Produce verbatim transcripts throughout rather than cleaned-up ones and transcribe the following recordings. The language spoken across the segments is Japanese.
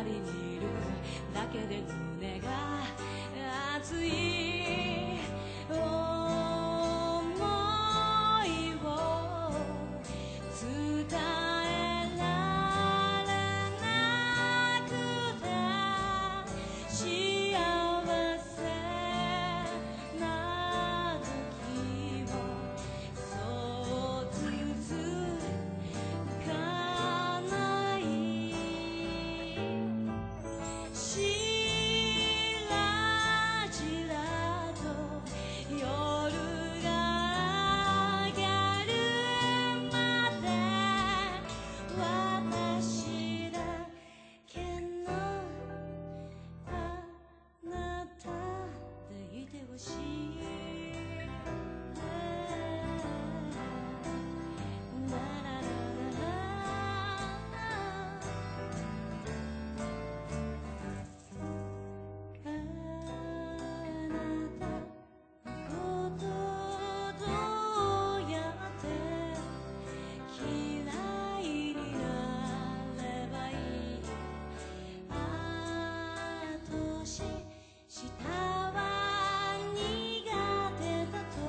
りにいるだけで胸が熱い想いを伝えられなくて幸せな時をそうつつかないしらじらと夜が明けるまで私だけのあなたでいてほしいララララあなたのことどうやって嫌いになればいいあ年下は苦手だと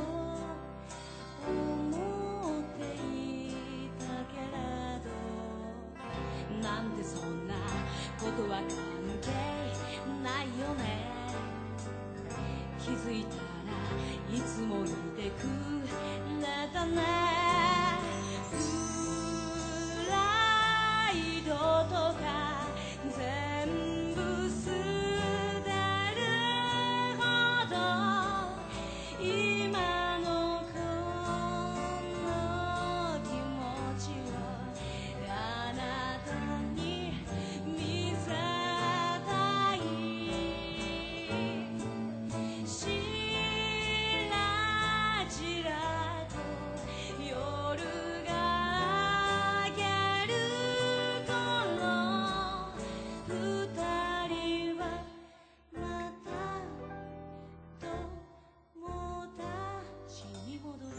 思っていたけれどなんてそんなことは関係ないよね気づいたらいつもいてくれたねプライドとか全部捨てるほど今のこの気持ちをあなたに見せたいしらじらと夜が明ける頃二人はまた友達に戻る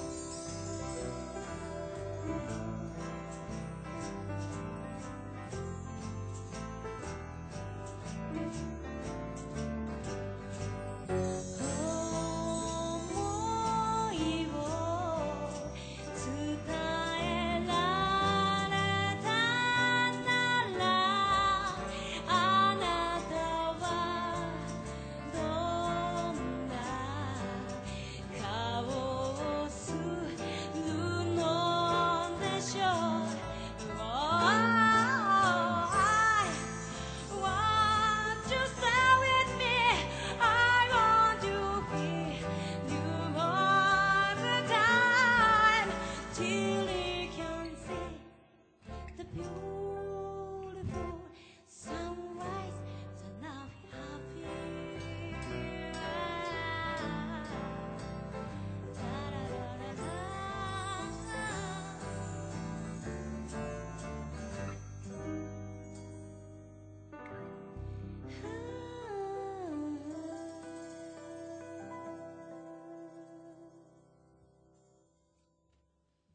想いを伝えられたならあなたはどんな顔をするのでしょう I want you stay with me I want you feel you all the time till you can see the beauty